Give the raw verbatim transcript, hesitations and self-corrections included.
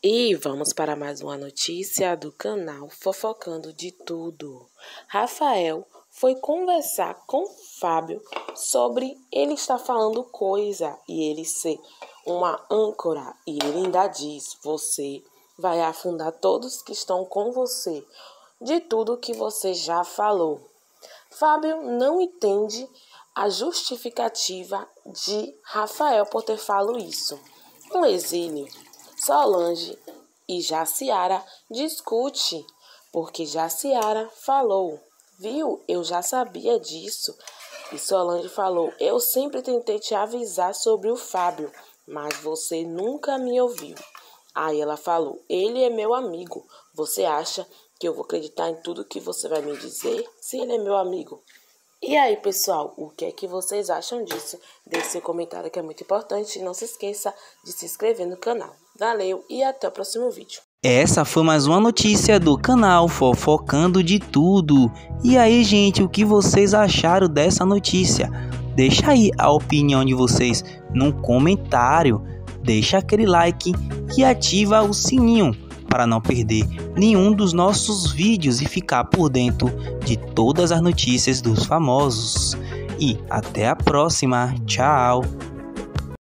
E vamos para mais uma notícia do canal Fofocando de Tudo. Rafael foi conversar com Fábio sobre ele estar falando coisa e ele ser uma âncora. E ele ainda diz, você vai afundar todos que estão com você de tudo que você já falou. Fábio não entende a justificativa de Rafael por ter falado isso. No exílio, Solange e Jaciara discutem, porque Jaciara falou, viu, eu já sabia disso. E Solange falou, eu sempre tentei te avisar sobre o Fábio, mas você nunca me ouviu. Aí ela falou, ele é meu amigo, você acha que eu vou acreditar em tudo que você vai me dizer se ele é meu amigo? E aí, pessoal, o que é que vocês acham disso? Deixe seu comentário que é muito importante e não se esqueça de se inscrever no canal. Valeu e até o próximo vídeo. Essa foi mais uma notícia do canal Fofocando de Tudo. E aí, gente, o que vocês acharam dessa notícia? Deixa aí a opinião de vocês no comentário. Deixa aquele like e ativa o sininho para não perder nenhum dos nossos vídeos e ficar por dentro de todas as notícias dos famosos. E até a próxima. Tchau!